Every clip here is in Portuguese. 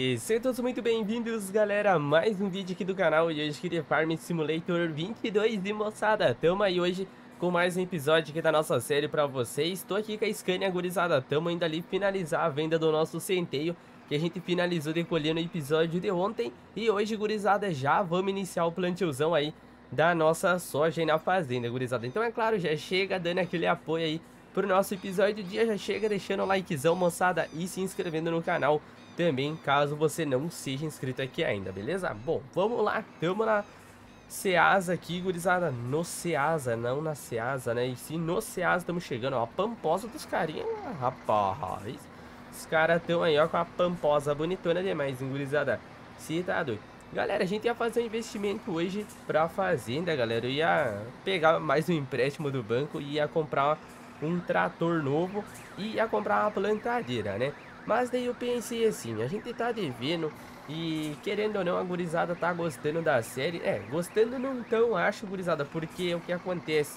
E sejam todos muito bem-vindos, galera, a mais um vídeo aqui do canal. E hoje aqui de Farm Simulator 22. E moçada, tamo aí hoje com mais um episódio aqui da nossa série pra vocês. Tô aqui com a Scania, gurizada, tamo indo ali finalizar a venda do nosso centeio, que a gente finalizou de colher no episódio de ontem. E hoje, gurizada, já vamos iniciar o plantiozão aí da nossa soja aí na fazenda, gurizada. Então é claro, já chega dando aquele apoio aí pro nosso episódio do dia, já chega deixando o likezão, moçada, e se inscrevendo no canal também, caso você não seja inscrito aqui ainda, beleza? Bom, vamos lá, tamo na Ceasa aqui, gurizada, no Ceasa, não na Ceasa, né? E sim no Ceasa, estamos chegando, ó, a pamposa dos carinha, rapaz. Os caras estão aí, ó, com a pamposa bonitona demais, hein, gurizada? Se tá doido. Galera, a gente ia fazer um investimento hoje pra fazenda, galera. Eu ia pegar mais um empréstimo do banco e ia comprar um trator novo e ia comprar uma plantadeira, né? Mas daí eu pensei assim, a gente tá devendo e querendo ou não a gurizada tá gostando da série. Gostando não tão, acho, gurizada, porque o que acontece?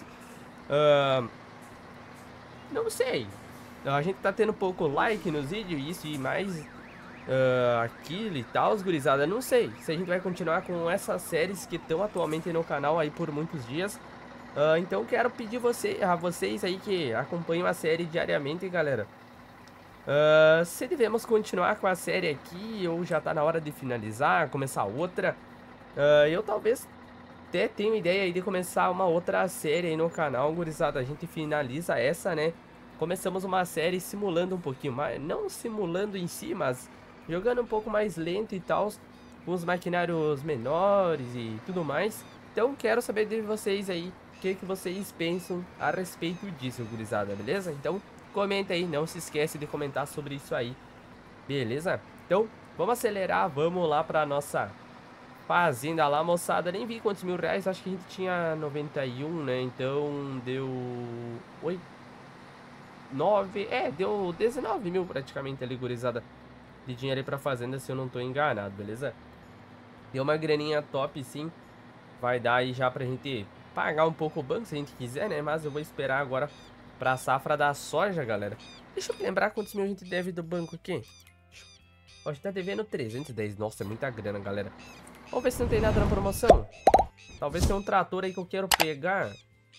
Não sei. A gente tá tendo pouco like nos vídeos, isso e mais aquilo e tal, gurizada. Não sei se a gente vai continuar com essas séries que estão atualmente no canal aí por muitos dias. Então quero pedir a vocês aí que acompanham a série diariamente, galera. Se devemos continuar com a série aqui ou já tá na hora de finalizar, começar outra. Eu talvez até tenho ideia aí de começar uma outra série aí no canal, gurizada. A gente finaliza essa, né? Começamos uma série simulando um pouquinho mais, não simulando em si, mas jogando um pouco mais lento e tal, com os maquinários menores e tudo mais. Então quero saber de vocês aí, o que vocês pensam a respeito disso, gurizada, beleza? Então comenta aí, não se esquece de comentar sobre isso aí, beleza? Então vamos acelerar, vamos lá pra nossa fazenda lá, moçada. Nem vi quantos mil reais, acho que a gente tinha 91, né? Então deu... Oi? 9, deu 19 mil praticamente ali, gurizada, de dinheiro aí pra fazenda, se eu não tô enganado, beleza? Deu uma graninha top, sim. Vai dar aí já pra gente pagar um pouco o banco, se a gente quiser, né? Mas eu vou esperar agora pra safra da soja, galera. Deixa eu lembrar quantos mil a gente deve do banco aqui. Ó, a gente tá devendo 310. Nossa, é muita grana, galera. Vamos ver se não tem nada na promoção. Talvez tenha um trator aí que eu quero pegar.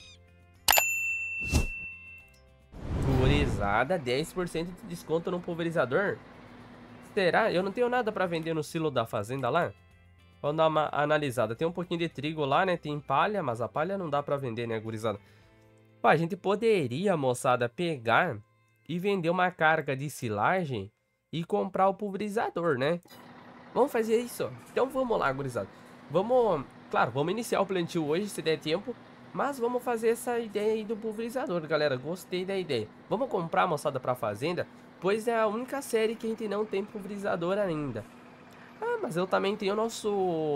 Gurizada, 10% de desconto no pulverizador. Será? Eu não tenho nada pra vender no silo da fazenda lá? Vamos dar uma analisada. Tem um pouquinho de trigo lá, né? Tem palha, mas a palha não dá pra vender, né, gurizada? Pô, a gente poderia, moçada, pegar e vender uma carga de silagem e comprar o pulverizador, né? Vamos fazer isso. Então vamos lá, gurizada. Vamos, claro, vamos iniciar o plantio hoje, se der tempo. Mas vamos fazer essa ideia aí do pulverizador, galera. Gostei da ideia. Vamos comprar, moçada, pra fazenda, pois é a única série que a gente não tem pulverizador ainda. Ah, mas eu também tenho o nosso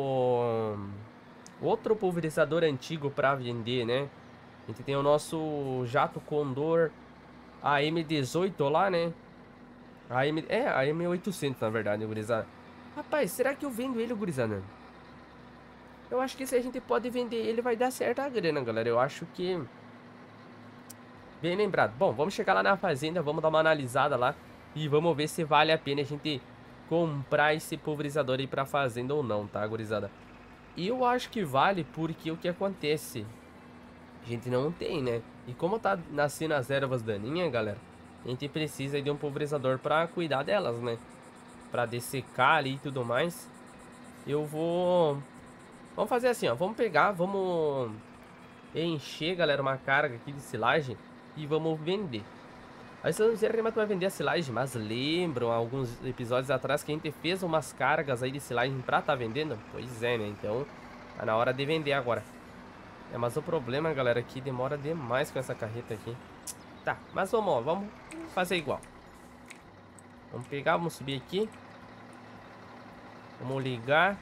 outro pulverizador antigo pra vender, né? A gente tem o nosso Jato Condor AM18 lá, né? A M800, na verdade, gurizada. Rapaz, será que eu vendo ele, gurizada? Eu acho que se a gente pode vender ele, vai dar certo a grana, galera. Eu acho que... Bem lembrado. Bom, vamos chegar lá na fazenda, vamos dar uma analisada lá e vamos ver se vale a pena a gente comprar esse pulverizador aí pra fazenda ou não, tá, gurizada? E eu acho que vale porque o que acontece? A gente não tem, né? E como tá nascendo as ervas daninhas, galera, a gente precisa de um pulverizador pra cuidar delas, né? Pra dessecar ali e tudo mais. Eu vou... Vamos fazer assim, ó. Vamos pegar, vamos encher, galera, uma carga aqui de silagem e vamos vender. Aí você não sei que vai vender a silagem, mas lembram alguns episódios atrás que a gente fez umas cargas aí de silagem pra tá vendendo? Pois é, né? Então tá na hora de vender agora. Mas o problema, galera, é que demora demais com essa carreta aqui. Tá, mas vamos, ó, vamos fazer igual. Vamos pegar, vamos subir aqui. Vamos ligar.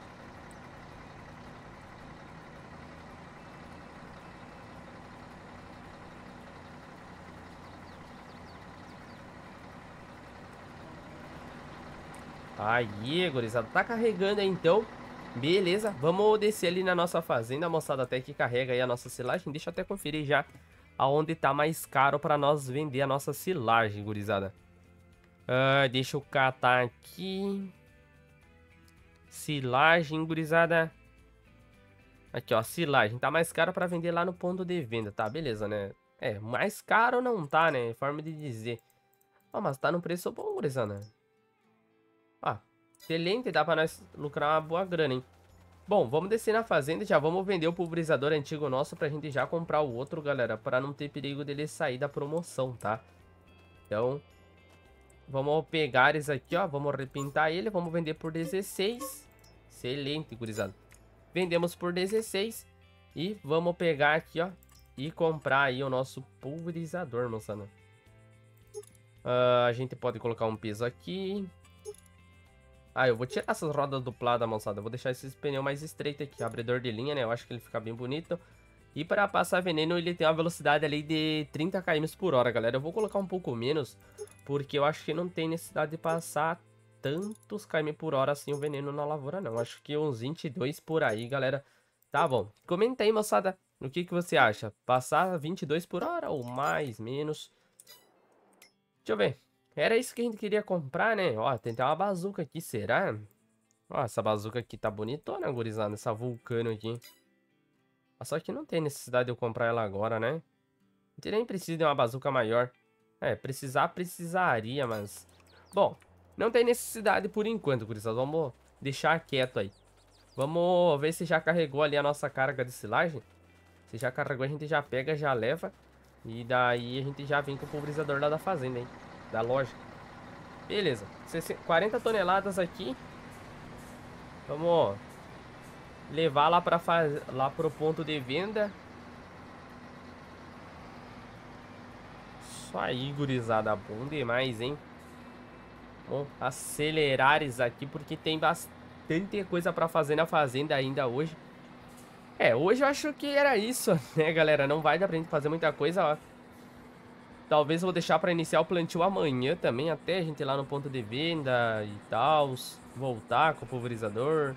Aí, gurizada, tá carregando aí então. Beleza, vamos descer ali na nossa fazenda, moçada, até que carrega aí a nossa silagem. Deixa eu até conferir já aonde tá mais caro pra nós vender a nossa silagem, gurizada. Deixa eu catar aqui. Silagem, gurizada. Aqui, ó, silagem. Tá mais caro pra vender lá no ponto de venda. Tá, beleza, né? É, mais caro não tá, né? Forma de dizer. Ó, mas tá no preço bom, gurizada. Ah, excelente. Dá pra nós lucrar uma boa grana, hein? Bom, vamos descer na fazenda e já vamos vender o pulverizador antigo nosso pra gente já comprar o outro, galera. Pra não ter perigo dele sair da promoção, tá? Então, vamos pegar esse aqui, ó. Vamos repintar ele. Vamos vender por 16. Excelente, gurizada. Vendemos por 16. E vamos pegar aqui, ó. E comprar aí o nosso pulverizador, moçada. A gente pode colocar um peso aqui. Ah, eu vou tirar essas rodas dupladas, moçada. Eu vou deixar esses pneus mais estreitos aqui. Abridor de linha, né? Eu acho que ele fica bem bonito. E para passar veneno, ele tem uma velocidade ali de 30 km por hora, galera. Eu vou colocar um pouco menos, porque eu acho que não tem necessidade de passar tantos km por hora assim o veneno na lavoura, não. Acho que uns 22 por aí, galera. Tá bom. Comenta aí, moçada, o que você acha. Passar 22 por hora ou mais, menos? Deixa eu ver. Era isso que a gente queria comprar, né? Ó, tem até uma bazuca aqui, será? Ó, essa bazuca aqui tá bonitona, gurizada. Essa Vulcano aqui. Só que não tem necessidade de eu comprar ela agora, né? A gente nem precisa de uma bazuca maior. É, precisaria, mas... Bom, não tem necessidade por enquanto, gurizada. Vamos deixar quieto aí. Vamos ver se já carregou ali a nossa carga de silagem. Se já carregou, a gente já pega, já leva. E daí a gente já vem com o pulverizador lá da fazenda, hein? Da loja. Beleza. 40 toneladas aqui. Vamos levar lá lá pro ponto de venda. Isso aí, gurizada. Bom demais, hein? Vamos acelerar isso aqui porque tem bastante coisa pra fazer na fazenda ainda hoje. É, hoje eu acho que era isso, né, galera? Não vai dar pra gente fazer muita coisa, ó. Talvez eu vou deixar pra iniciar o plantio amanhã também, até a gente ir lá no ponto de venda e tal. Voltar com o pulverizador.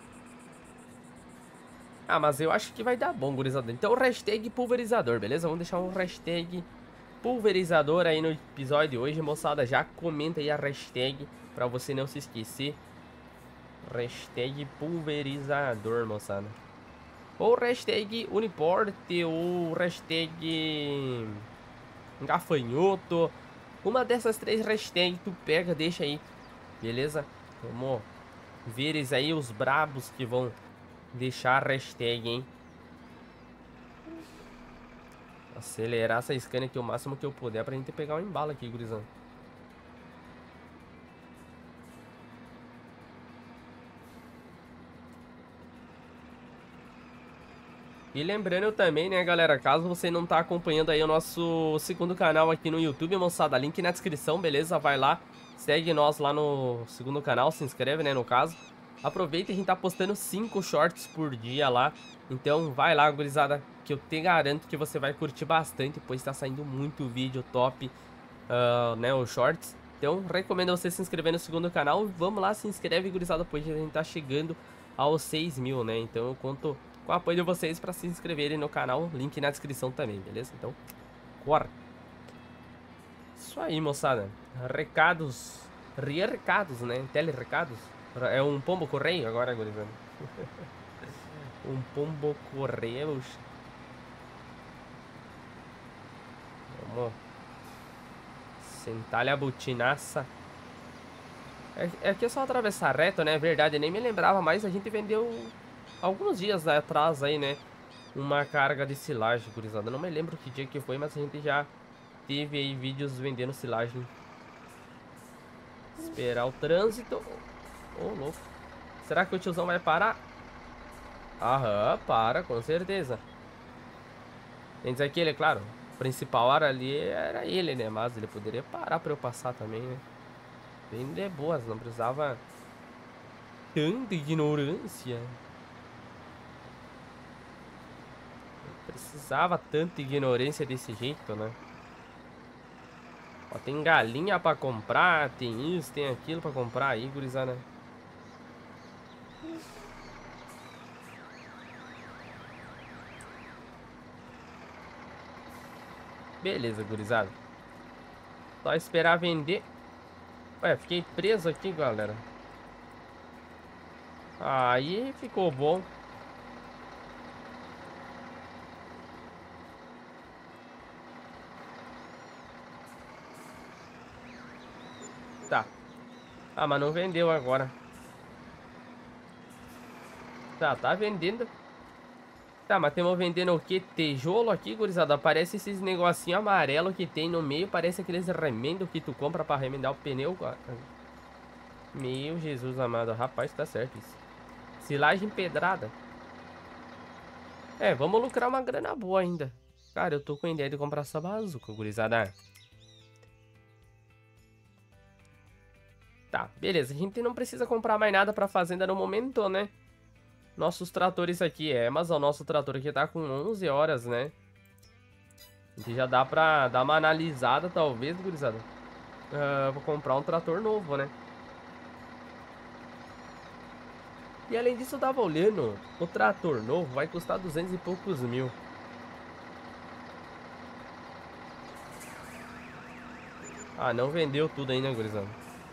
Ah, mas eu acho que vai dar bom, gurizada. Então, hashtag pulverizador, beleza? Vamos deixar um hashtag pulverizador aí no episódio de hoje, moçada. Já comenta aí a hashtag pra você não se esquecer. Hashtag pulverizador, moçada. Ou hashtag Uniporte, ou hashtag gafanhoto. Uma dessas três hashtags tu pega, deixa aí, beleza? Vamos ver eles aí, os brabos que vão deixar a hashtag, hein? Acelerar essa scanner aqui o máximo que eu puder pra gente pegar um embalo aqui, gurizão. E lembrando também, né, galera, caso você não tá acompanhando aí o nosso segundo canal aqui no YouTube, moçada, link na descrição, beleza? Vai lá, segue nós lá no segundo canal, se inscreve, né, no caso. Aproveita, a gente tá postando 5 shorts por dia lá. Então vai lá, gurizada, que eu te garanto que você vai curtir bastante, pois tá saindo muito vídeo top, né, os shorts. Então recomendo você se inscrever no segundo canal. Vamos lá, se inscreve, gurizada, pois a gente tá chegando aos 6 mil, né? Então eu conto com o apoio de vocês pra se inscreverem no canal, link na descrição também, beleza? Então, bora! Isso aí, moçada. Recados, né? Telerecados. É um pombo correio agora, gurizada. Um pombo correio. Vamos sentar-lhe a botinaça. Aqui é só atravessar reto, né? Verdade, nem me lembrava mais. A gente vendeu alguns dias atrás aí, né? Uma carga de silagem, gurizada. Não me lembro que dia que foi, mas a gente já teve aí vídeos vendendo silagem. Esperar o trânsito. Ô, louco. Será que o tiozão vai parar? Aham, para, com certeza. Tem que dizer que ele, claro, o principal área ali era ele, né? Mas ele poderia parar pra eu passar também, né? Bem de boas, não precisava tanta ignorância. Não precisava tanta ignorância desse jeito, né? Ó, tem galinha pra comprar, tem isso, tem aquilo pra comprar aí, gurizada. Beleza, gurizada. Só esperar vender. Ué, fiquei preso aqui, galera. Aí ficou bom. Tá. Ah, mas não vendeu agora. Tá vendendo. Tá, mas temos vendendo o que? Tijolo aqui, gurizada. Aparece esses negocinho amarelo que tem no meio. Parece aqueles remendos que tu compra pra remendar o pneu. Meu Jesus amado. Rapaz, tá certo isso. Silagem pedrada. É, vamos lucrar uma grana boa ainda. Cara, eu tô com a ideia de comprar essa bazuca, gurizada. Tá, beleza. A gente não precisa comprar mais nada pra fazenda no momento, né? Nossos tratores aqui, mas o nosso trator aqui tá com 11 horas, né? A gente já dá pra dar uma analisada, talvez, gurizada. Vou comprar um trator novo, né? E além disso, eu tava olhando, o trator novo vai custar 200 e poucos mil. Ah, não vendeu tudo ainda, gurizada.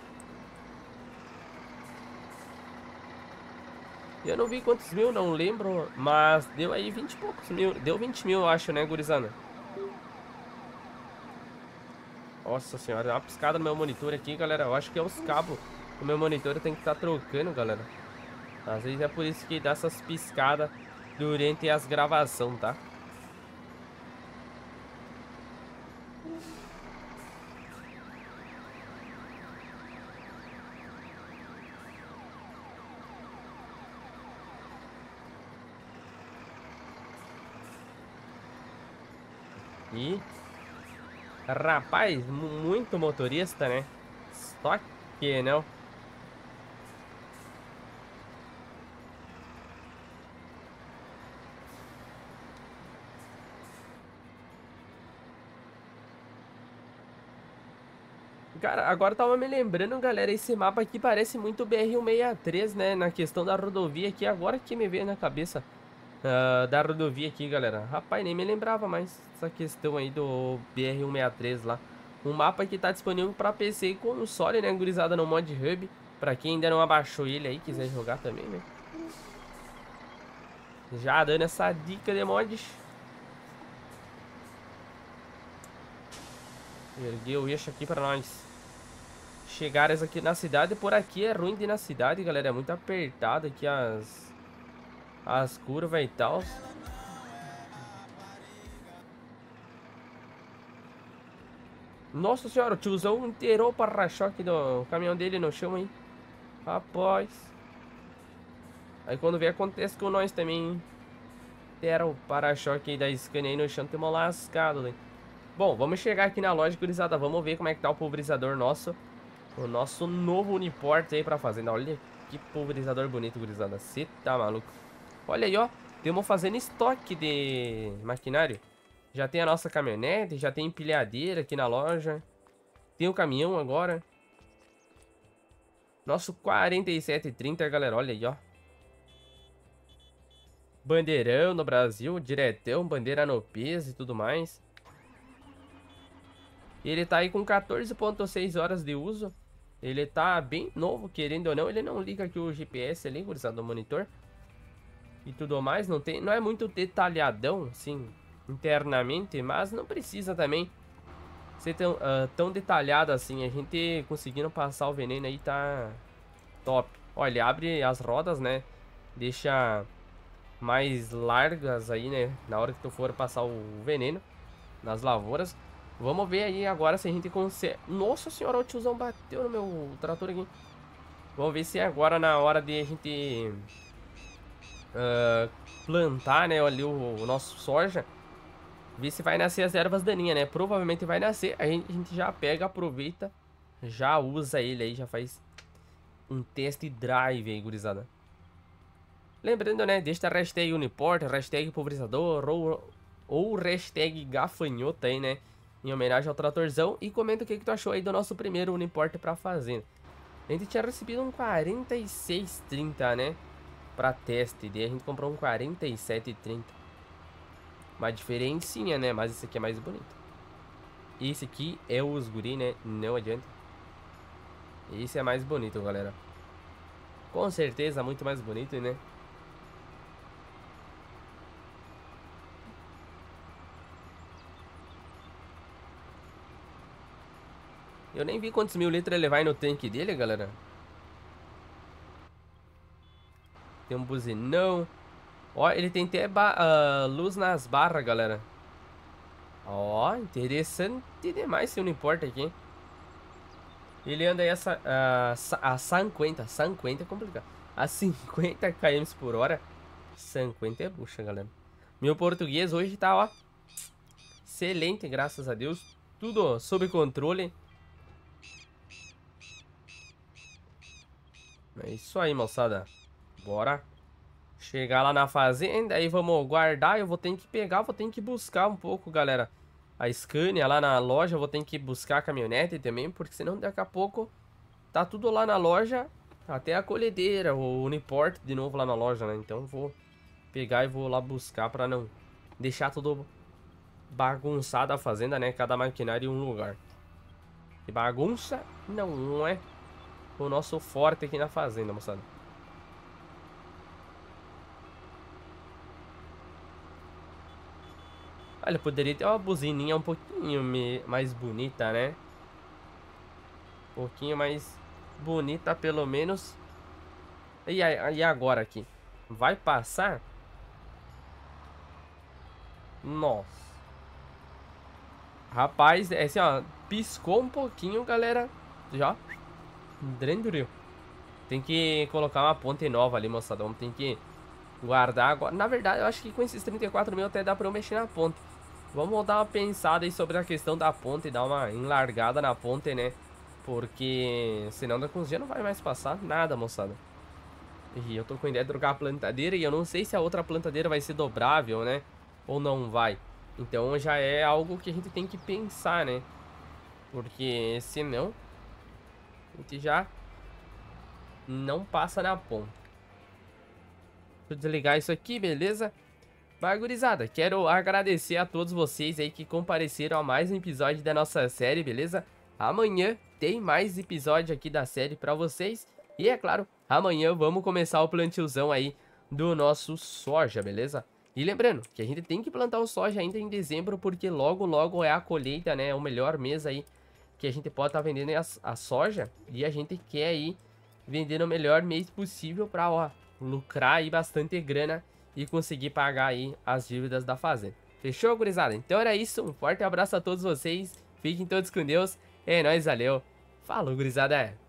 Eu não vi quantos mil, não lembro, mas deu aí 20 e poucos mil. Deu 20 mil, eu acho, né, gurizada? Nossa senhora, deu uma piscada no meu monitor aqui, galera. Eu acho que é os cabos do meu monitor tem que estar trocando, galera. Às vezes é por isso que dá essas piscadas durante as gravações, tá? E, rapaz, muito motorista, né? Só que, não. Cara, agora eu tava me lembrando, galera, esse mapa aqui parece muito BR-163, né? Na questão da rodovia aqui, agora que me veio na cabeça. Da rodovia aqui, galera. Rapaz, nem me lembrava mais essa questão aí do BR-163 lá. Um mapa que tá disponível pra PC e console, né, gurizada, no Mod Hub. Pra quem ainda não abaixou ele aí, quiser jogar também, né? Já dando essa dica de mods. Erguei o eixo aqui pra nós chegares aqui na cidade. Por aqui é ruim de ir na cidade, galera. É muito apertado aqui as curvas e tal. Nossa senhora, o tiozão inteirou o para-choque do caminhão dele no chão aí. Rapaz. Aí quando vê acontece com nós também, hein? Inteira o para-choque aí da Scania aí no chão, temos lascado, né? Bom, vamos chegar aqui na loja, gurizada. Vamos ver como é que tá o pulverizador nosso. O nosso novo Uniport aí pra fazenda. Olha que pulverizador bonito, gurizada. Cê tá maluco. Olha aí, ó. Temos fazendo estoque de maquinário. Já tem a nossa caminhonete, já tem empilhadeira aqui na loja. Tem o caminhão agora. Nosso 4730, galera. Olha aí, ó. Bandeirão no Brasil, diretão, bandeira no peso e tudo mais. Ele tá aí com 14,6 horas de uso. Ele tá bem novo, querendo ou não. Ele não liga aqui o GPS ali, gurizada, do monitor. E tudo mais, não é muito detalhadão, assim, internamente. Mas não precisa também ser tão detalhado assim. A gente conseguindo passar o veneno aí tá top. Olha, abre as rodas, né? Deixa mais largas aí, né? Na hora que tu for passar o veneno nas lavouras. Vamos ver aí agora se a gente consegue. Nossa senhora, o tiozão bateu no meu trator aqui. Vamos ver se agora na hora de a gente plantar, né, ali o nosso soja. Ver se vai nascer as ervas daninhas, né? Provavelmente vai nascer. A gente já pega, aproveita, já usa ele aí, já faz um test drive aí, gurizada. Lembrando, né, deixa a hashtag Uniport, hashtag pulverizador ou hashtag gafanhota aí, né? Em homenagem ao tratorzão. E comenta o que tu achou aí do nosso primeiro Uniport pra fazenda. A gente tinha recebido um 4630, né? Pra teste. Daí a gente comprou um 4730. Uma diferencinha, né? Mas esse aqui é mais bonito. Esse aqui é os guri, né? Não adianta. Esse é mais bonito, galera. Com certeza, muito mais bonito, né? Eu nem vi quantos mil litros ele vai no tanque dele, galera. Tem um buzinão. Ó, ele tem até luz nas barras, galera. Ó, interessante demais se não importa aqui. Ele anda aí a 50 é complicado. A 50 km por hora. 50 é bucha, galera. Meu português hoje tá, ó, excelente, graças a Deus. Tudo sob controle. É isso aí, moçada. Bora chegar lá na fazenda. Aí vamos guardar. Eu vou ter que pegar, vou ter que buscar um pouco, galera, a Scania lá na loja. Eu vou ter que buscar a caminhonete também, porque senão daqui a pouco tá tudo lá na loja. Até a colhedeira, o Uniport de novo lá na loja, né? Então vou pegar e vou lá buscar pra não deixar tudo bagunçado a fazenda, né? Cada maquinário em um lugar. E bagunça não é o nosso forte aqui na fazenda, moçada. Olha, poderia ter uma buzininha um pouquinho mais bonita, né? Um pouquinho mais bonita, pelo menos. E agora aqui? Vai passar? Nossa. Rapaz, é assim, ó. Piscou um pouquinho, galera. Já. Drenduril. Tem que colocar uma ponte nova ali, moçada. Vamos ter que guardar agora. Na verdade, eu acho que com esses 34 mil até dá pra eu mexer na ponte. Vamos dar uma pensada aí sobre a questão da ponte. Dar uma enlargada na ponte, né? Porque senão daqui uns dias não vai mais passar nada, moçada. E eu tô com a ideia de trocar a plantadeira. E eu não sei se a outra plantadeira vai ser dobrável, né? Ou não vai. Então já é algo que a gente tem que pensar, né? Porque senão a gente já não passa na ponta. Deixa eu desligar isso aqui, beleza? Mas, gurizada, quero agradecer a todos vocês aí que compareceram a mais um episódio da nossa série, beleza? Amanhã tem mais episódio aqui da série pra vocês. E é claro, amanhã vamos começar o plantiozão aí do nosso soja, beleza? E lembrando que a gente tem que plantar o soja ainda em dezembro, porque logo logo é a colheita, né? É o melhor mês aí que a gente pode estar vendendo a soja. E a gente quer aí vender no melhor mês possível pra, ó, lucrar aí bastante grana e conseguir pagar aí as dívidas da fazenda. Fechou, gurizada? Então era isso, um forte abraço a todos vocês, fiquem todos com Deus, é nóis, valeu, falou, gurizada!